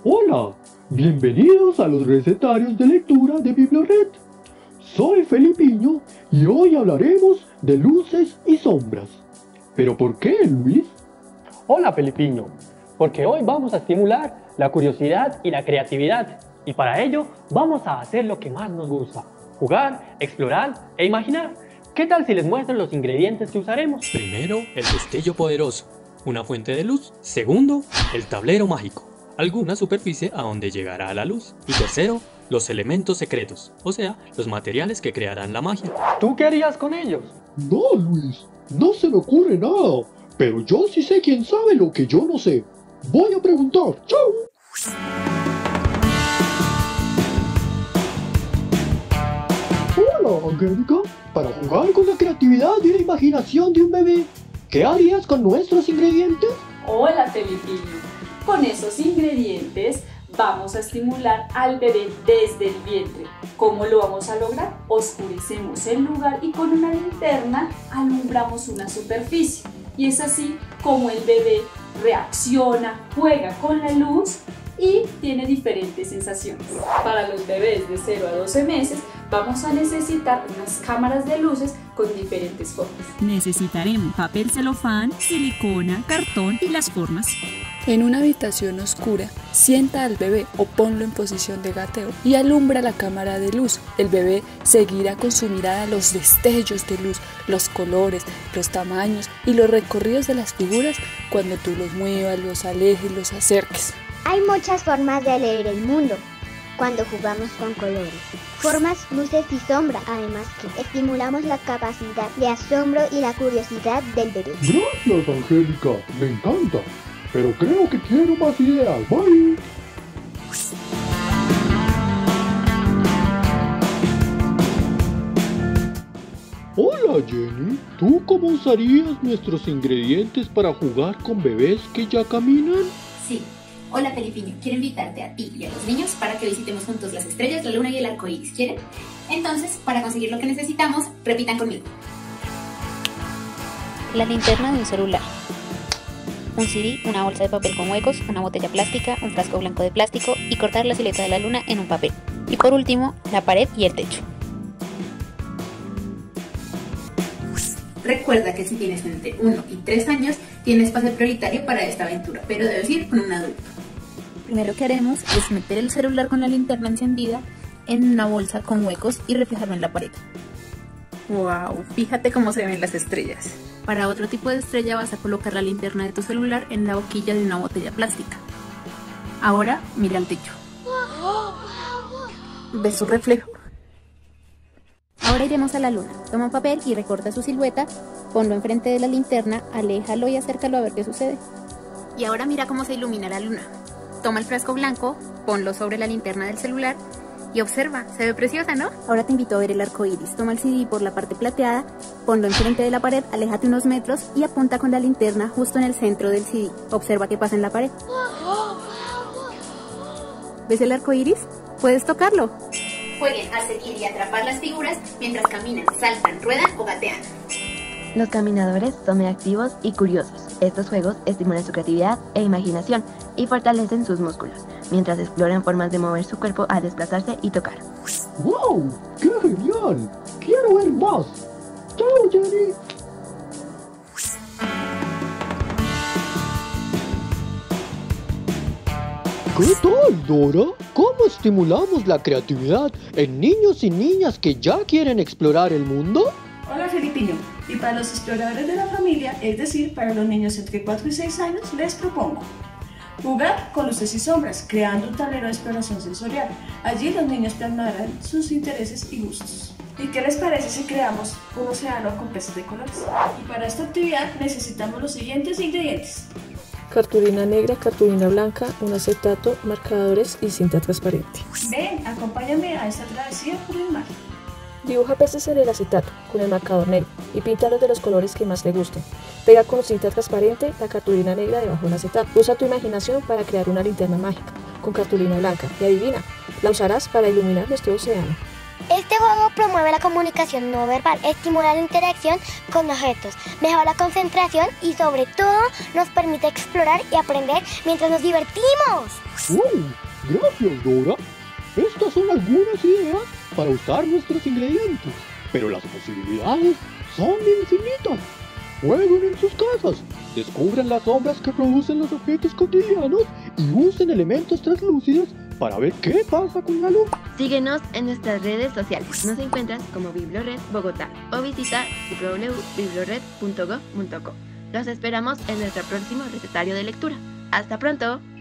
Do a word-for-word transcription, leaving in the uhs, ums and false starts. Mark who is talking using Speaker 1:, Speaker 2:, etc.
Speaker 1: Hola, bienvenidos a los recetarios de lectura de Biblioret. Soy Felipiño y hoy hablaremos de luces y sombras. ¿Pero por qué, Luis?
Speaker 2: Hola, Felipiño, porque hoy vamos a estimular la curiosidad y la creatividad. Y para ello vamos a hacer lo que más nos gusta: jugar, explorar e imaginar. ¿Qué tal si les muestro los ingredientes que usaremos?
Speaker 3: Primero, el destello poderoso, una fuente de luz. Segundo, el tablero mágico, alguna superficie a donde llegará la luz. Y tercero, los elementos secretos, o sea, los materiales que crearán la magia.
Speaker 2: ¿Tú qué harías con ellos?
Speaker 1: No, Luis, no se me ocurre nada. Pero yo sí sé quién sabe lo que yo no sé. Voy a preguntar. ¡Chao! Hola, Angélica. Para jugar con la creatividad y la imaginación de un bebé, ¿qué harías con nuestros ingredientes?
Speaker 4: Hola, Felipillo. Con esos ingredientes vamos a estimular al bebé desde el vientre. ¿Cómo lo vamos a lograr? Oscurecemos el lugar y con una linterna alumbramos una superficie. Y es así como el bebé reacciona, juega con la luz y tiene diferentes sensaciones. Para los bebés de cero a doce meses vamos a necesitar unas cámaras de luces con diferentes formas.
Speaker 5: Necesitaremos papel celofán, silicona, cartón y las formas.
Speaker 6: En una habitación oscura, sienta al bebé o ponlo en posición de gateo y alumbra la cámara de luz. El bebé seguirá con su mirada los destellos de luz, los colores, los tamaños y los recorridos de las figuras cuando tú los muevas, los alejes, los acerques.
Speaker 7: Hay muchas formas de leer el mundo cuando jugamos con colores. Formas, luces y sombra, además que estimulamos la capacidad de asombro y la curiosidad del bebé.
Speaker 1: Gracias, Angélica, me encanta. Pero creo que quiero más ideas. Bye. Hola, Jenny. ¿Tú cómo usarías nuestros ingredientes para jugar con bebés que ya caminan?
Speaker 8: Sí. Hola, Felipiño. Quiero invitarte a ti y a los niños para que visitemos juntos las estrellas, la luna y el arco iris. ¿Quieren? Entonces, para conseguir lo que necesitamos, repitan conmigo.
Speaker 9: La linterna de un celular, un C D, una bolsa de papel con huecos, una botella plástica, un frasco blanco de plástico y cortar la silueta de la luna en un papel. Y por último, la pared y el techo.
Speaker 8: Recuerda que si tienes entre uno y tres años, tienes pase prioritario para esta aventura, pero debes ir con un adulto.
Speaker 10: Primero que haremos es meter el celular con la linterna encendida en una bolsa con huecos y reflejarlo en la pared. ¡Wow! Fíjate cómo se ven las estrellas. Para otro tipo de estrella vas a colocar la linterna de tu celular en la boquilla de una botella plástica. Ahora mira al techo. ¿Ves su reflejo?
Speaker 9: Ahora iremos a la luna. Toma un papel y recorta su silueta, ponlo enfrente de la linterna, aléjalo y acércalo a ver qué sucede.
Speaker 10: Y ahora mira cómo se ilumina la luna. Toma el frasco blanco, ponlo sobre la linterna del celular y observa, se ve preciosa, ¿no? Ahora te invito a ver el arco iris. Toma el C D por la parte plateada, ponlo enfrente de la pared, aléjate unos metros y apunta con la linterna justo en el centro del C D. Observa qué pasa en la pared. ¿Ves el arco iris? Puedes tocarlo.
Speaker 8: Jueguen a seguir y atrapar las figuras mientras caminan, saltan, ruedan o gatean.
Speaker 11: Los caminadores son muy activos y curiosos. Estos juegos estimulan su creatividad e imaginación y fortalecen sus músculos, mientras exploran formas de mover su cuerpo al desplazarse y tocar.
Speaker 1: ¡Wow! ¡Qué genial! ¡Quiero ver más! ¡Chao, Jenny! ¿Qué tal, Dora? ¿Cómo estimulamos la creatividad en niños y niñas que ya quieren explorar el mundo?
Speaker 12: Hola, Felipiño. Y para los exploradores de la familia, es decir, para los niños entre cuatro y seis años, les propongo jugar con luces y sombras, creando un tablero de exploración sensorial. Allí los niños plasmarán sus intereses y gustos. ¿Y qué les parece si creamos un océano con peces de colores? Y para esta actividad necesitamos los siguientes ingredientes:
Speaker 6: cartulina negra, cartulina blanca, un acetato, marcadores y cinta transparente.
Speaker 12: Ven, acompáñame a esta travesía por el mar.
Speaker 6: Dibuja peces en el acetato con el marcador negro y píntalos de los colores que más le gusten. Pega con cinta transparente la cartulina negra debajo del acetato. Usa tu imaginación para crear una linterna mágica con cartulina blanca y adivina, la usarás para iluminar nuestro océano.
Speaker 7: Este juego promueve la comunicación no verbal, estimula la interacción con objetos, mejora la concentración y sobre todo nos permite explorar y aprender mientras nos divertimos.
Speaker 1: ¡Uh! Gracias, Dora. Estas son algunas ideas para usar nuestros ingredientes, pero las posibilidades son infinitas. Jueguen en sus casas, descubran las sombras que producen los objetos cotidianos y usen elementos translúcidos para ver qué pasa con la luz.
Speaker 11: Síguenos en nuestras redes sociales. Nos encuentras como Bibliored Bogotá o visita w w w punto bibliored punto gov punto co. Los esperamos en nuestro próximo recetario de lectura. ¡Hasta pronto!